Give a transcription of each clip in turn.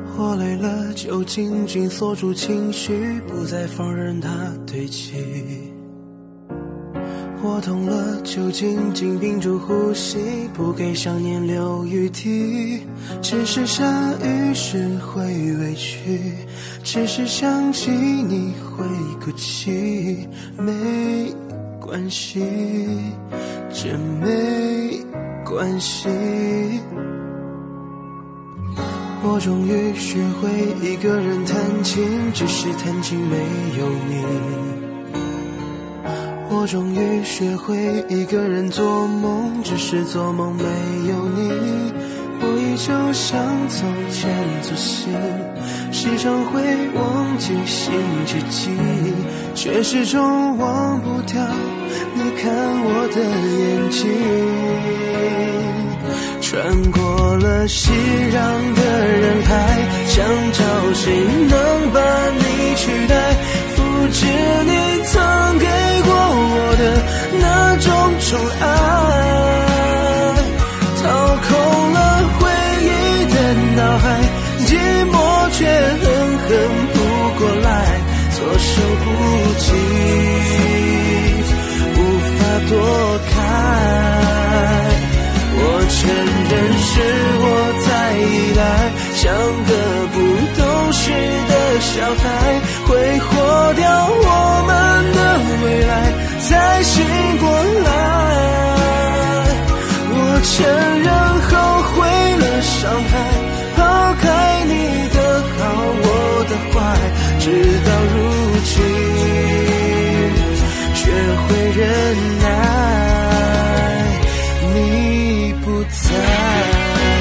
我累了就紧紧锁住情绪，不再放任它堆积。我痛了就紧紧屏住呼吸，不给想念留余地。只是下雨时会委屈，只是想起你会哭泣。没关系，这没关系。我终于学会一个人弹琴，只是弹琴没有你。我终于学会一个人做梦，只是做梦没有你。我依旧像从前粗心，时常会忘记星期几，却始终忘不掉你看我的眼睛。穿过了熙攘的人海，想找谁能把你取代，复制你曾给过我的那种宠爱，掏空了回忆的脑海，寂寞却狠狠扑过来，措手不及，无法躲开。我承认是我太依赖，像个不懂事的小孩，挥霍掉我们的未来，才醒过来。我承认后悔了伤害，抛开你的好我的坏，直到如今学会忍耐，你不在。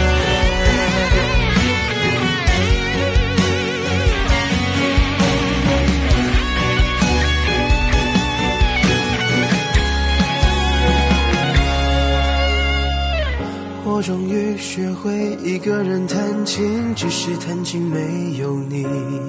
我终于学会一个人弹琴，只是弹琴没有你。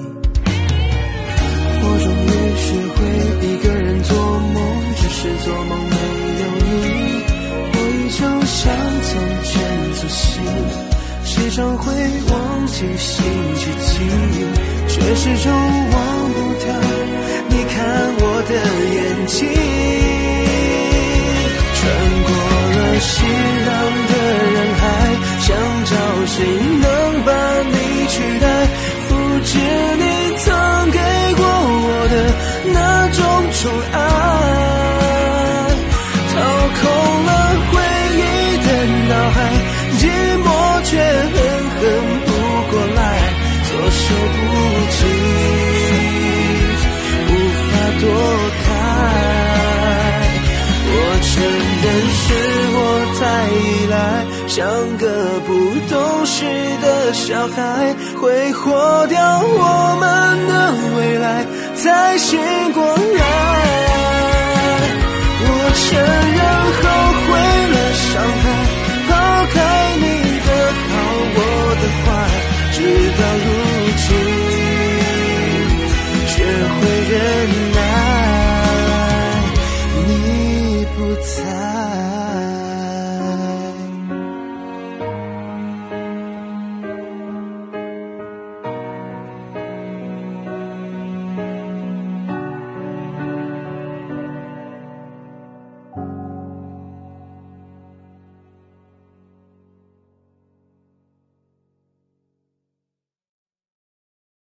我终于学会一个人做梦，只是做梦没有你。我依旧像从前粗心，时常会忘记星期几，却始终忘不掉你看我的眼睛。穿过了熙攘的人海，想找谁能把你取代，复制你曾给过我的那种宠爱，掏空了回忆的脑海，寂寞却狠狠扑过来，措手不及，无法躲开。我承认是我太依赖，像个不懂事的小孩，挥霍掉我们的未来，才醒过来。我承认后悔了伤害，抛开你的好我的坏，直到如今学会忍耐，你不在。